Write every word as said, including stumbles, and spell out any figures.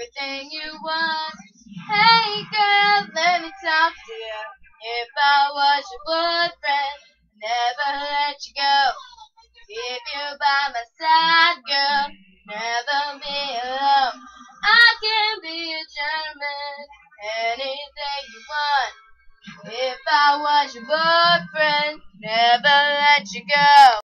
everything you want. Hey girl, let me talk to you. If I was your boyfriend, never let you go. Keep you by my side, girl, never be alone. I can be a gentleman, anything you want. If I was your boyfriend, never let you go.